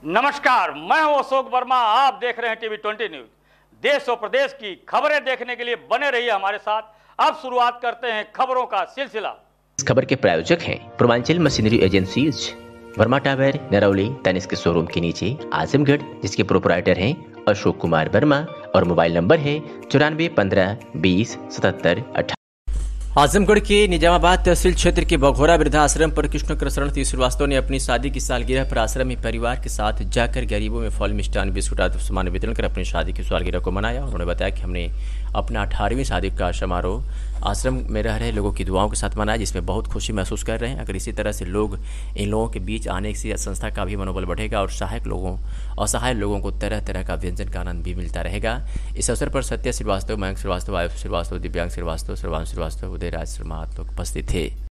नमस्कार, मैं हूं अशोक वर्मा। आप देख रहे हैं टीवी 20 न्यूज। देश और प्रदेश की खबरें देखने के लिए बने रहिए हमारे साथ। अब शुरुआत करते हैं खबरों का सिलसिला। इस खबर के प्रायोजक हैं Purvanchal machinery agencies, Verma tower, Narauli, Tanishq के शोरूम के नीचे, आजमगढ़, जिसके प्रोपराइटर हैं अशोक कुमार वर्मा और मोबाइल नंबर है 9415207718। आजमगढ़ के निजामाबाद तहसील क्षेत्र के बघोरा वृद्धाश्रम पर कृष्ण कृष्ण श्रीवास्तव ने अपनी शादी की सालगिरह पर आश्रम में परिवार के साथ जाकर गरीबों में फल, मिष्टान, बिस्कुट आदि सामान वितरण कर अपनी शादी की सालगिरह को मनाया। उन्होंने बताया कि हमने अपना 18वीं शादी का समारोह आश्रम में रह रहे लोगों की दुआओं के साथ मनाया, जिसमें बहुत खुशी महसूस कर रहे हैं। अगर इसी तरह से लोग इन लोगों के बीच आने से संस्था का भी मनोबल बढ़ेगा और असहाय लोगों को तरह तरह का व्यंजन का आनंद भी मिलता रहेगा। इस अवसर पर सत्य श्रीवास्तव, मयंक श्रीवास्तव, आयुष श्रीवास्तव, दिव्यांग श्रीवास्तव, श्रवान श्रीवास्तव, उदयराज शर्मा उपस्थित थे।